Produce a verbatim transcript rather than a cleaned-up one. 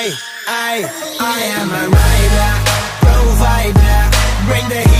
I, I, I am a rider, provider, bring the